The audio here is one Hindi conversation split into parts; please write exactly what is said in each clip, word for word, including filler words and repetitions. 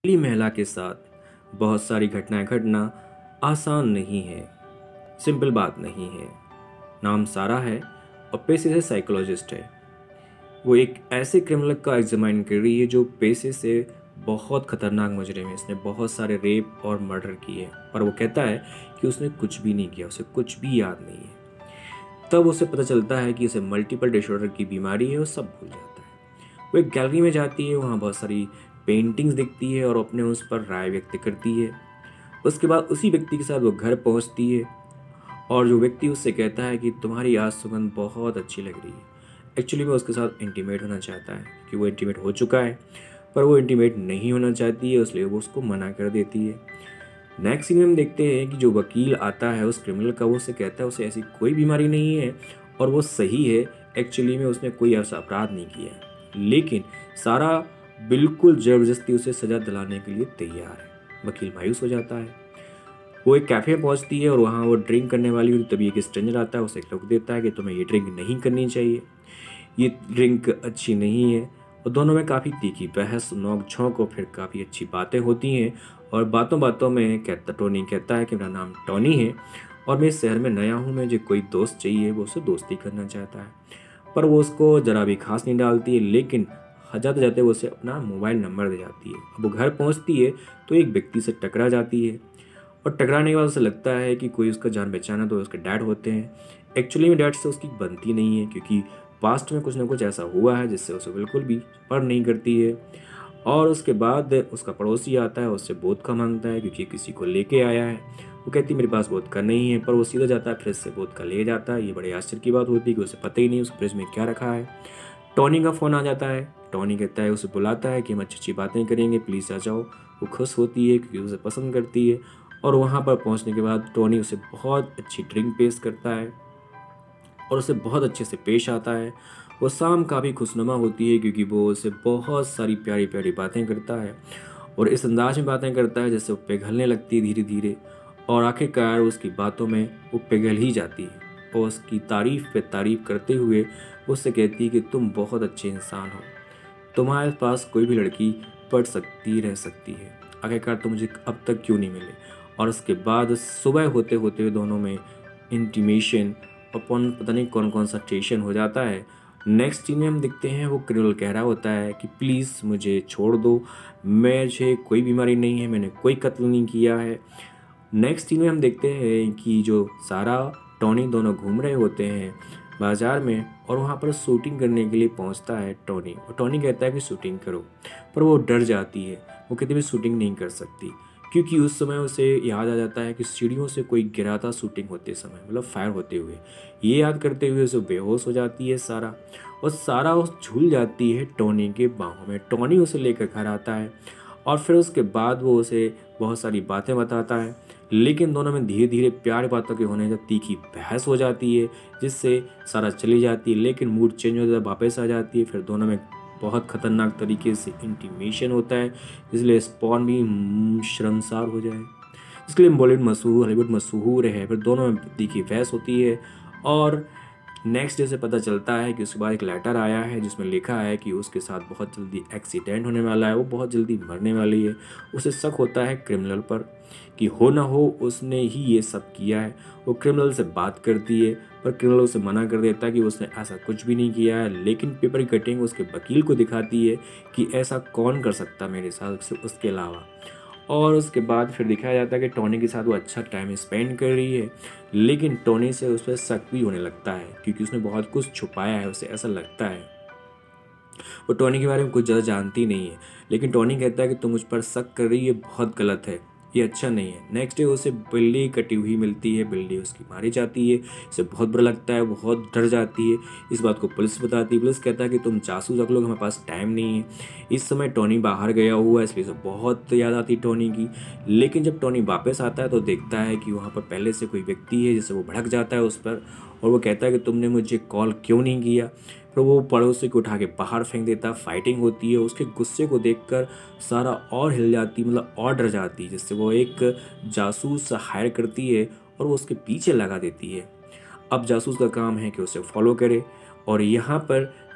अकेली महिला के साथ बहुत सारी घटनाएं घटना आसान नहीं है, सिंपल बात नहीं है। नाम सारा है और पेशे से साइकोलॉजिस्ट है। वो एक ऐसे क्रिमिनल का एग्जामिन कर रही है जो पेशे से बहुत खतरनाक मुजरिम है। इसने बहुत सारे रेप और मर्डर किए, पर वो कहता है कि उसने कुछ भी नहीं किया, उसे कुछ भी याद नहीं है। तब उसे पता चलता है कि उसे मल्टीपल डिसऑर्डर की बीमारी है और सब भूल जाता है। वो एक गैलरी में जाती है, वहाँ बहुत सारी पेंटिंग्स दिखती है और अपने उस पर राय व्यक्त करती है। उसके बाद उसी व्यक्ति के साथ वो घर पहुँचती है और जो व्यक्ति उससे कहता है कि तुम्हारी आज सुगंध बहुत अच्छी लग रही है। एक्चुअली वो उसके साथ इंटीमेट होना चाहता है कि वो इंटीमेट हो चुका है, पर वो इंटीमेट नहीं होना चाहती है, इसलिए वो उसको मना कर देती है। नेक्स्ट सीन में हम देखते हैं कि जो वकील आता है उस क्रिमिनल का, वो उससे कहता है उसे ऐसी कोई बीमारी नहीं है और वो सही है। एक्चुअली में उसने कोई ऐसा अपराध नहीं किया है, लेकिन सारा बिल्कुल ज़बरदस्ती उसे सज़ा दिलाने के लिए तैयार है। वकील मायूस हो जाता है। वो एक कैफ़े में पहुंचती है और वहाँ वो ड्रिंक करने वाली होती, तभी एक स्ट्रेंजर आता है, उसे रोक देता है कि तुम्हें ये ड्रिंक नहीं करनी चाहिए, ये ड्रिंक अच्छी नहीं है। और दोनों में काफ़ी तीखी बहस, नोक झोंक और फिर काफ़ी अच्छी बातें होती हैं। और बातों बातों में कहता टोनी कहता है कि मेरा नाम टोनी है और मैं इस शहर में नया हूँ, मुझे कोई दोस्त चाहिए, वो उससे दोस्ती करना चाहता है। पर वो उसको ज़रा भी खास नहीं डालती है, लेकिन जाते जाते वो उसे अपना मोबाइल नंबर दे जाती है। अब वो घर पहुँचती है तो एक व्यक्ति से टकरा जाती है और टकराने के बाद उसे लगता है कि कोई उसका जान पहचाना, तो उसके डैड होते हैं। एक्चुअली में डैड से उसकी बनती नहीं है, क्योंकि पास्ट में कुछ ना कुछ ऐसा हुआ है जिससे उसे बिल्कुल भी पर नहीं करती है। और उसके बाद उसका पड़ोसी आता है, उससे वोदका मांगता है क्योंकि किसी को लेके आया है। वो कहती मेरे पास वोदका नहीं है, पर वो सीधा जाता है फ्रिज से वोदका ले जाता है। ये बड़े आश्चर्य की बात होती है कि उसे पता ही नहीं उस फ्रिज में क्या रखा है। टॉनी का फ़ोन आ जाता है। टॉनी कहता है, उसे बुलाता है कि हम अच्छी अच्छी बातें करेंगे, प्लीज़ आ जाओ। वो खुश होती है क्योंकि उसे पसंद करती है। और वहाँ पर पहुँचने के बाद टॉनी उसे बहुत अच्छी ड्रिंक पेश करता है और उसे बहुत अच्छे से पेश आता है। वो शाम काफ़ी खुशनुमा होती है क्योंकि वो उसे बहुत सारी प्यारी प्यारी बातें करता है और इस अंदाज में बातें करता है जैसे वो पिघलने लगती है धीरे धीरे। और आखिरकार उसकी बातों में वो पिघल ही जाती है और उसकी तारीफ़ पे तारीफ़ करते हुए उससे कहती है कि तुम बहुत अच्छे इंसान हो, तुम्हारे पास कोई भी लड़की पढ़ सकती रह सकती है, आखिरकार तुम मुझे अब तक क्यों नहीं मिले। और उसके बाद सुबह होते होते दोनों में इंटीमेशन और कौन पता नहीं कौन कौन सा स्टेशन हो जाता है। नेक्स्ट सीन में हम देखते हैं वो क्रिमिनल कह रहा होता है कि प्लीज़ मुझे छोड़ दो, मुझे कोई बीमारी नहीं है, मैंने कोई कत्ल नहीं किया है। नेक्स्ट सीन में हम देखते हैं कि जो सारा टॉनी दोनों घूम रहे होते हैं बाज़ार में और वहाँ पर शूटिंग करने के लिए पहुँचता है टॉनी। और टॉनी कहता है कि शूटिंग करो, पर वो डर जाती है। वो कहती है मैं शूटिंग नहीं कर सकती, क्योंकि उस समय उसे याद आ जाता है कि सीढ़ियों से कोई गिरा था शूटिंग होते समय, मतलब फायर होते हुए। ये याद करते हुए उसे बेहोश हो जाती है सारा, और सारा उस झूल जाती है टॉनी के बाहों में। टॉनी उसे लेकर घर आता है और फिर उसके बाद वो उसे बहुत सारी बातें बताता है, लेकिन दोनों में धीरे धीरे प्यार बातों के होने से तीखी बहस हो जाती है, जिससे सारा चली जाती है। लेकिन मूड चेंज हो जाता है, वापस आ जाती है। फिर दोनों में बहुत ख़तरनाक तरीके से इंटीमेशन होता है, इसलिए स्पॉन भी शर्मसार हो जाए। इसके लिए बॉलीवुड मशहूर, हॉलीवुड मशहूर है। फिर दोनों में तीखी बहस होती है और नेक्स्ट डे से पता चलता है कि उसके बाद एक लेटर आया है जिसमें लिखा है कि उसके साथ बहुत जल्दी एक्सीडेंट होने वाला है, वो बहुत जल्दी मरने वाली है। उसे शक होता है क्रिमिनल पर कि हो ना हो उसने ही ये सब किया है। वो क्रिमिनल से बात करती है, पर क्रिमिनल उसे मना कर देता है कि उसने ऐसा कुछ भी नहीं किया है। लेकिन पेपर कटिंग उसके वकील को दिखाती है कि ऐसा कौन कर सकता मेरे साथ उसके अलावा। और उसके बाद फिर दिखाया जाता है कि टॉनी के साथ वो अच्छा टाइम स्पेंड कर रही है, लेकिन टॉनी से उस पर शक भी होने लगता है क्योंकि उसने बहुत कुछ छुपाया है, उसे ऐसा लगता है। वो टॉनी के बारे में कुछ ज़्यादा जानती नहीं है, लेकिन टॉनी कहता है कि तुम मुझ पर शक कर रही है, बहुत गलत है, ये अच्छा नहीं है। नेक्स्ट डे उसे बिल्ली कटी हुई मिलती है, बिल्ली उसकी मारी जाती है। इसे बहुत बुरा लगता है, बहुत डर जाती है। इस बात को पुलिस बताती है। पुलिस कहता है कि तुम जासूस रख लो, हमारे पास टाइम नहीं है। इस समय टॉनी बाहर गया हुआ है, इसलिए उसे बहुत याद आती है टॉनी की। लेकिन जब टॉनी वापस आता है तो देखता है कि वहाँ पर पहले से कोई व्यक्ति है, जिससे वो भड़क जाता है उस पर और वो कहता है कि तुमने मुझे कॉल क्यों नहीं किया। फिर वो पड़ोसी को उठा के बाहर फेंक देता, फाइटिंग होती है। उसके गुस्से को देखकर सारा और हिल जाती, मतलब और डर जाती, जिससे वो एक जासूस हायर करती है और वो उसके पीछे लगा देती है। अब जासूस का काम है कि उसे फॉलो करे और यहाँ पर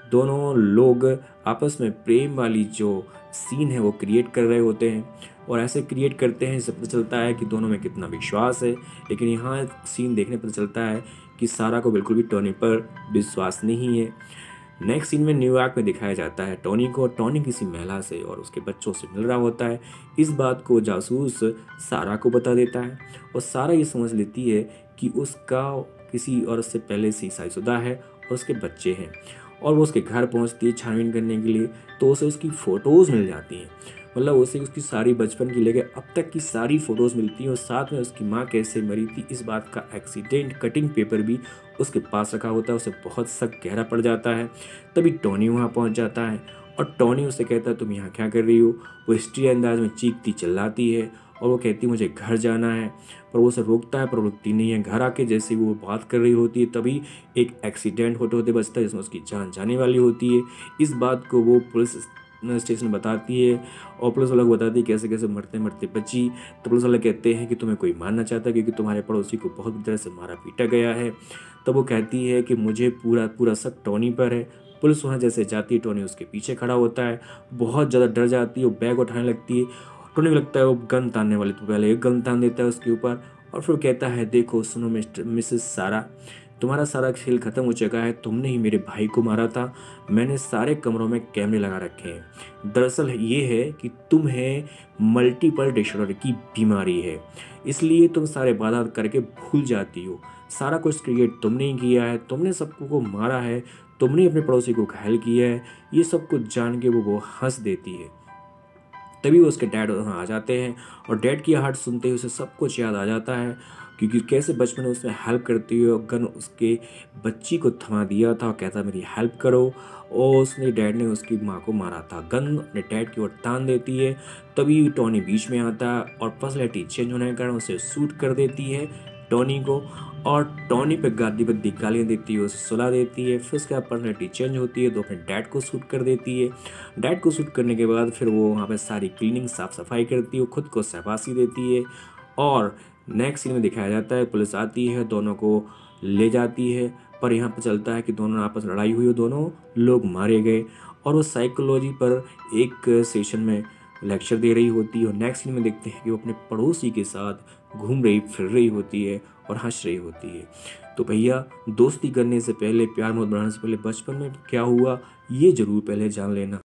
दोनों लोग आपस में प्रेम वाली जो सीन है वो क्रिएट कर रहे होते हैं और ऐसे क्रिएट करते हैं, इससे पता चलता है कि दोनों में कितना विश्वास है। लेकिन यहाँ सीन देखने पता चलता है कि सारा को बिल्कुल भी टोनी पर विश्वास नहीं है। नेक्स्ट सीन में न्यूयॉर्क में दिखाया जाता है टोनी को। टोनी किसी महिला से और उसके बच्चों से मिल रहा होता है। इस बात को जासूस सारा को बता देता है और सारा ये समझ लेती है कि उसका किसी औरत से पहले से शादीशुदा है और उसके बच्चे हैं। और वो उसके घर पहुंचती है छानबीन करने के लिए, तो उसे उसकी फ़ोटोज़ मिल जाती हैं। मतलब उसे उसकी सारी बचपन की लेके अब तक की सारी फ़ोटोज़ मिलती हैं और साथ में उसकी माँ कैसे मरी थी इस बात का एक्सीडेंट कटिंग पेपर भी उसके पास रखा होता है। उसे बहुत शक गहरा पड़ जाता है। तभी टोनी वहाँ पहुँच जाता है और टोनी उसे कहता है तुम यहाँ क्या कर रही हो। वो हिस्ट्री अंदाज में चीखती चिल्लाती है और वो कहती मुझे घर जाना है, पर वो उसे रोकता है पर रुकती नहीं है। घर आके जैसे वो बात कर रही होती है तभी एक एक्सीडेंट होते होते बचता है जिसमें उसकी जान जाने वाली होती है। इस बात को वो पुलिस स्टेशन बताती है और पुलिस वाला को बताती है कैसे कैसे मरते मरते बची। तो पुलिस वाले कहते हैं कि तुम्हें कोई मारना चाहता है क्योंकि तुम्हारे पड़ोसी को बहुत बुरी तरह से मारा पीटा गया है। तब वो कहती है कि मुझे पूरा पूरा शक टोनी पर है। पुलिस वहाँ जैसे जाती है, टोनी उसके पीछे खड़ा होता है, बहुत ज़्यादा डर जाती है, वो बैग उठाने लगती है। टोनी को लगता है वो गन तानने वाली, तो पहले एक गन तान देता है उसके ऊपर और फिर कहता है देखो सुनो मिस्टर मिसेस सारा, तुम्हारा सारा खेल खत्म हो चुका है। तुमने ही मेरे भाई को मारा था। मैंने सारे कमरों में कैमरे लगा रखे हैं। दरअसल ये है कि तुम्हें मल्टीपल डिसऑर्डर की बीमारी है, इसलिए तुम सारे वादा करके भूल जाती हो। सारा कुछ क्रिएट तुमने ही किया है, तुमने सबको को मारा है, तुमने अपने पड़ोसी को घायल किया है। ये सब कुछ जान के वो वो हंस देती है। तभी वो उसके डैड वहाँ आ जाते हैं और डैड की हार्ट सुनते ही उसे सब कुछ याद आ जाता है क्योंकि कैसे बचपन में उसने हेल्प करती हुई गन उसके बच्ची को थमा दिया था और कहता मेरी हेल्प करो, और उसने डैड ने उसकी माँ को मारा था। गन अपने डैड की ओर तान देती है। तभी टोनी बीच में आता है और पर्सनैलिटी चेंज होने के कारण उसे शूट कर देती है टोनी को, और टोनी पे गाली बद्दी गालियाँ देती है, उसे सुला देती है। फिर उसके बाद पर्सनैलिटी चेंज होती है तो अपने डैड को शूट कर देती है। डैड को शूट करने के बाद फिर वो वहाँ पे सारी क्लीनिंग साफ सफाई करती है, खुद को शाबाशी देती है। और नेक्स्ट सीन में दिखाया जाता है पुलिस आती है, दोनों को ले जाती है, पर यहाँ पर चलता है कि दोनों आपस में लड़ाई हुई और दोनों लोग मारे गए। और वो साइकोलॉजी पर एक सेशन में लेक्चर दे रही होती है और नेक्स्ट सीन में देखते हैं कि वो अपने पड़ोसी के साथ घूम रही फिर रही होती है और हंस रही होती है। तो भैया दोस्ती करने से पहले, प्यार मोहब्बत बढ़ाने से पहले बचपन में क्या हुआ ये जरूर पहले जान लेना।